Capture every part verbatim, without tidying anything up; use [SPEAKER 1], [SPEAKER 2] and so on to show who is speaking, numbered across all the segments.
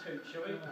[SPEAKER 1] toot, shall we?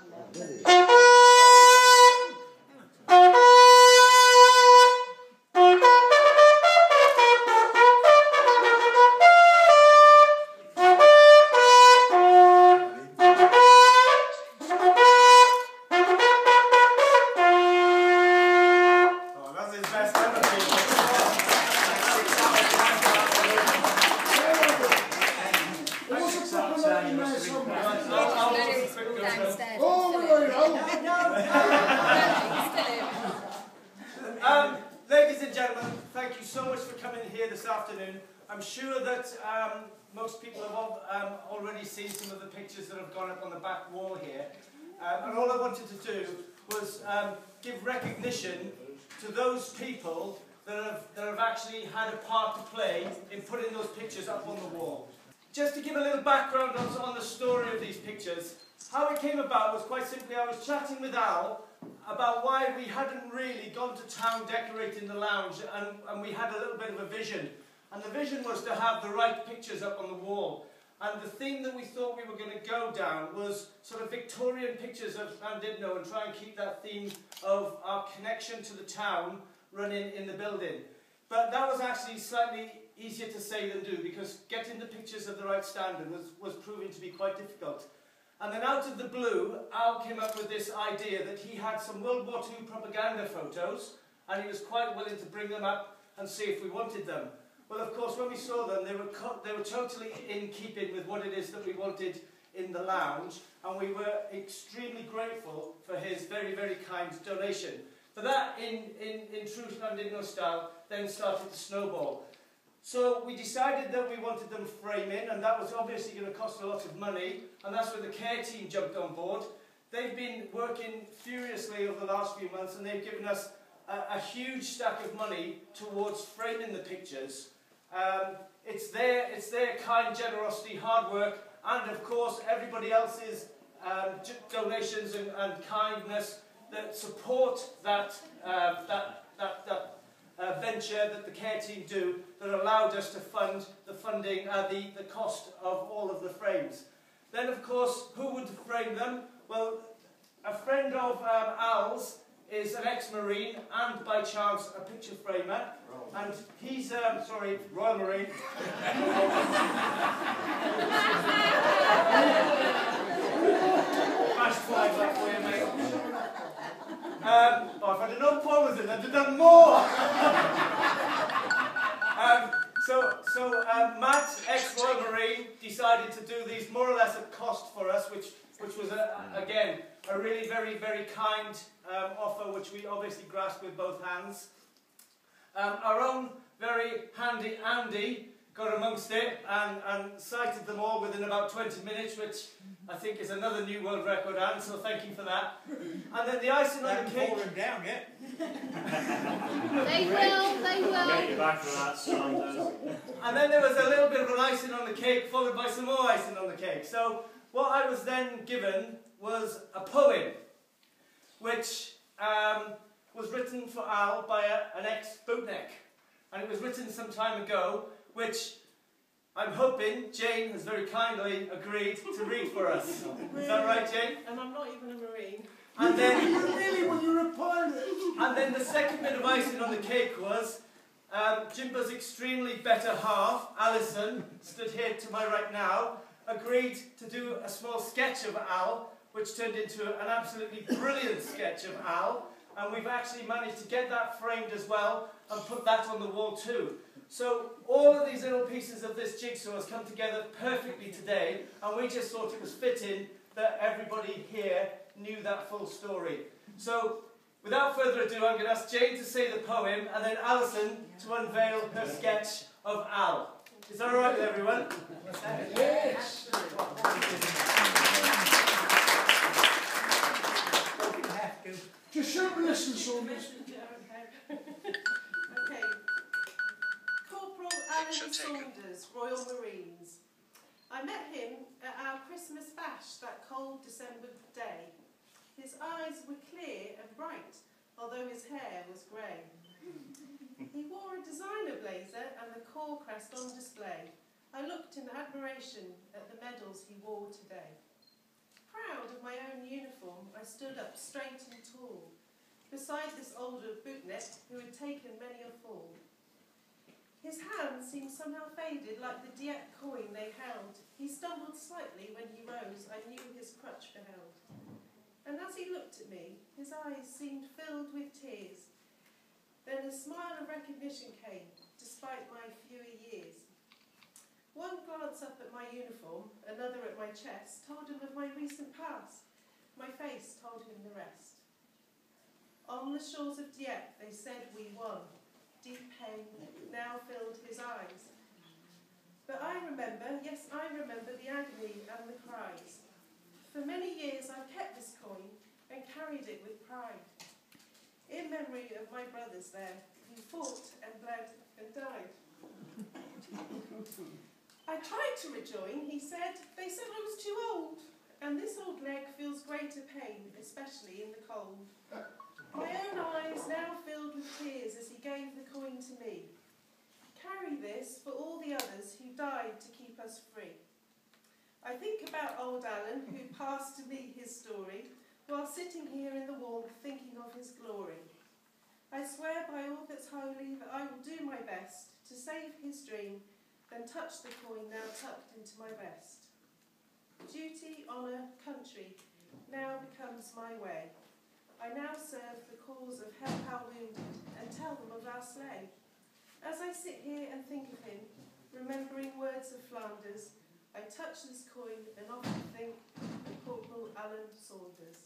[SPEAKER 1] Um, ladies and gentlemen, thank you so much for coming here this afternoon. I'm sure that um, most people have all, um, already seen some of the pictures that have gone up on the back wall here. Um, and all I wanted to do was um, give recognition to those people that have, that have actually had a part to play in putting those pictures up on the wall. Just to give a little background on, on the story of these pictures, how it came about was quite simply I was chatting with Al about why we hadn't really gone to town decorating the lounge, and, and we had a little bit of a vision. And the vision was to have the right pictures up on the wall. And the theme that we thought we were going to go down was sort of Victorian pictures of Llandudno and try and keep that theme of our connection to the town running in the building. But that was actually slightly easier to say than do, because getting the pictures of the right standard was, was proving to be quite difficult. And then out of the blue, Al came up with this idea that he had some World War Two propaganda photos, and he was quite willing to bring them up and see if we wanted them. Well, of course, when we saw them, they were, they were totally in keeping with what it is that we wanted in the lounge, and we were extremely grateful for his very, very kind donation. But that, in, in, in true Llandudno style, then started to snowball. So we decided that we wanted them framing, and that was obviously going to cost a lot of money, and that's where the care team jumped on board. They've been working furiously over the last few months, and they've given us a, a huge stack of money towards framing the pictures. Um, it's their, it's their kind generosity, hard work, and of course everybody else's um, donations and, and kindness that support that, uh, that, that, that Uh, venture that the care team do that allowed us to fund the funding, uh, the, the cost of all of the frames. Then of course, who would frame them? Well, a friend of um, Al's is an ex-Marine and by chance a picture framer, and he's, um, sorry, Royal Marine. Flash five that for you, mate. Um, oh, if I'd have known Paul was in, I'd have done more! um, so, so um, Matt, ex-Royal Marine, decided to do these more or less at cost for us, which, which was, a, again, a really very, very kind um, offer, which we obviously grasped with both hands. Um, our own very handy Andy got amongst it and, and sighted them all within about twenty minutes, which I think is another new world record, Anne, so thank you for that. And then the icing on the cake... They haven't fallen down yet.
[SPEAKER 2] They will, they will.
[SPEAKER 3] Get you back for that, Saunders.
[SPEAKER 1] And then there was a little bit of an icing on the cake, followed by some more icing on the cake. So what I was then given was a poem, which um, was written for Al by a, an ex-bootneck. And it was written some time ago, which I'm hoping Jane has very kindly agreed to read for us. Is that right, Jane?
[SPEAKER 4] And I'm not even a Marine.
[SPEAKER 1] And then,
[SPEAKER 5] really, when you're a pilot.
[SPEAKER 1] And then the second bit of icing on the cake was um, Jimbo's extremely better half, Alison, stood here to my right now, agreed to do a small sketch of Al, which turned into an absolutely brilliant sketch of Al. And we've actually managed to get that framed as well and put that on the wall too. So all of these little pieces of this jigsaw has come together perfectly today, and we just thought it was fitting that everybody here knew that full story. So without further ado, I'm going to ask Jane to say the poem, and then Alison to unveil her sketch of Al. Is that all right with everyone?
[SPEAKER 5] Yes. Just show me listen, Saunders.
[SPEAKER 4] Okay. Corporal Alan Saunders, Royal Marines. I met him at our Christmas bash that cold December day. His eyes were clear and bright, although his hair was grey. He wore a designer blazer and the corps crest on display. I looked in admiration at the medals he wore today. Proud uniform, I stood up straight and tall, beside this older bootneck who had taken many a fall. His hand seemed somehow faded like the Dieppe coin they held. He stumbled slightly when he rose, I knew his crutch beheld. And as he looked at me, his eyes seemed filled with tears. Then a smile of recognition came, despite my fewer years. One glance up at my uniform, another at my chest, told him of my recent past. My face told him the rest. On the shores of Dieppe, they said we won. Deep pain now filled his eyes. But I remember, yes, I remember the agony and the cries. For many years I've kept this coin and carried it with pride, in memory of my brothers there, who fought and bled and died. I tried to rejoin, he said. They said I was too old, and this old leg feels greater pain, especially in the cold. My own eyes now filled with tears as he gave the coin to me. Carry this for all the others who died to keep us free. I think about old Alan, who passed to me his story, while sitting here in the warmth thinking of his glory. I swear by all that's holy that I will do my best to save his dream, then touch the coin now tucked into my vest. Duty, honour, country now becomes my way. I now serve the cause of help our wounded and tell them of our slay. As I sit here and think of him, remembering words of Flanders, I touch this coin and often think of Corporal Alan Saunders.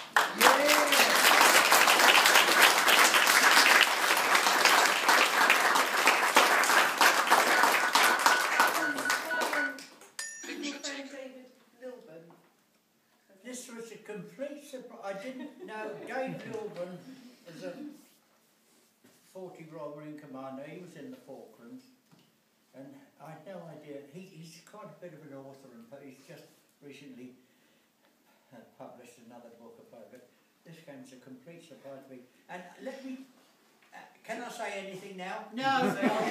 [SPEAKER 5] This was a complete surprise. I didn't know Dave Lilburn was a forty Royal Marine Commando. He was in the Falklands, and I had no idea. He, he's quite a bit of an author, and he's just recently uh, published another book about it. This game's a complete surprise to me. And let me. Uh, can I say anything now?
[SPEAKER 2] No.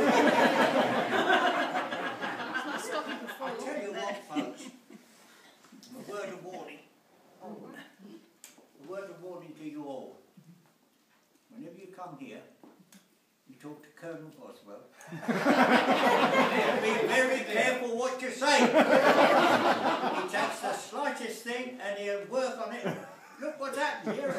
[SPEAKER 5] I tell you what, folks. A word of warning. A word of warning to you all. Whenever you come here, you talk to Colonel Boswell. Be very careful what you say. He takes the slightest thing and he'll work on it. Look what's happened here.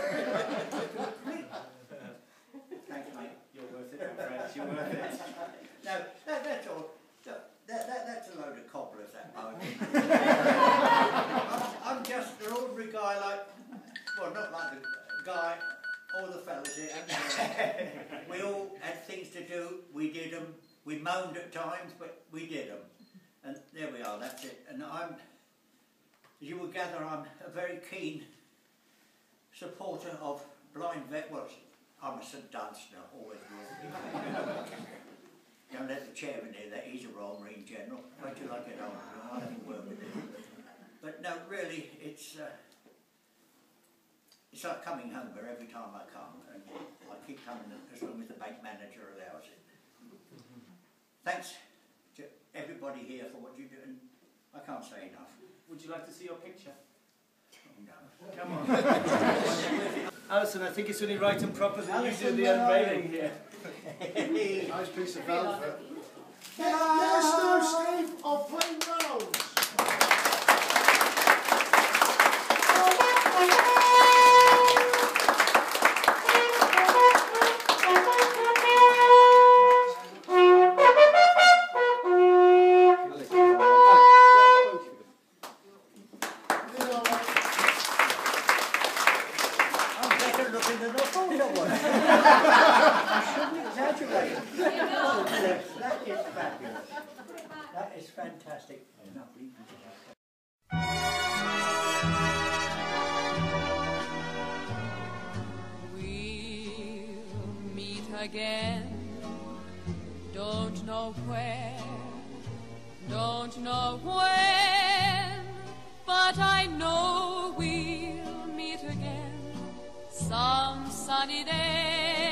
[SPEAKER 5] Thanks, mate.
[SPEAKER 1] You're worth it, my friends. You're worth it.
[SPEAKER 5] No, that, that's all. That, that, that's a load of cobblers, that poetry. I'm, I'm just an ordinary guy like, well, not like the guy, all the fellas here. And we all had things to do, we did them. We moaned at times, but we did them. And there we are, that's it. And I'm, as you will gather, I'm a very keen supporter of blind vet. Well, I'm a Saint Dunstan, always will. Don't let the chairman hear that, he's a Royal Marine General. Wait till I get older, I'll have to work with him. But no, really, it's uh, it's like coming home here every time I come, and I keep coming as long as the bank manager allows it. Thanks to everybody here for what you do, and I can't say enough.
[SPEAKER 1] Would you like to see your picture?
[SPEAKER 5] Oh, no.
[SPEAKER 1] Come on. Alison, I think it's only right and proper that Alison, you do the unveiling here.
[SPEAKER 6] Nice piece of velvet.
[SPEAKER 5] Yes, no, Steve, I'll play Rose. Fantastic.
[SPEAKER 7] We'll meet again. Don't know where, don't know when, but I know we'll meet again some sunny day.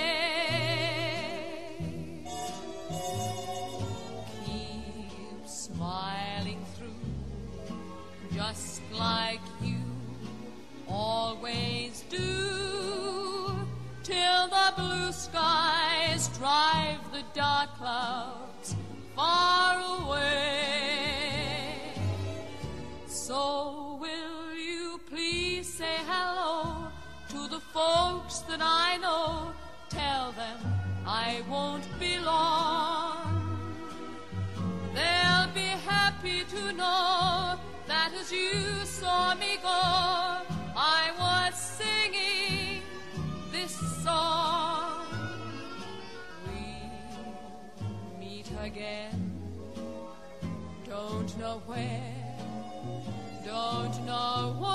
[SPEAKER 7] Smiling through, just like you always go, will you please say hello to the folks that I know? Tell them I won't be long. They'll be happy to know that as you saw me go, I was singing this song. We'll meet again, don't know where, don't know what.